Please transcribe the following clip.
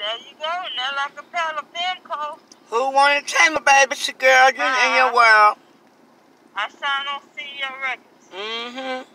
There you go. Now like a pal of Pimco. Who wanted to tame a baby? It's your girl. You're in your world. I sign on CEO Records. Mm-hmm.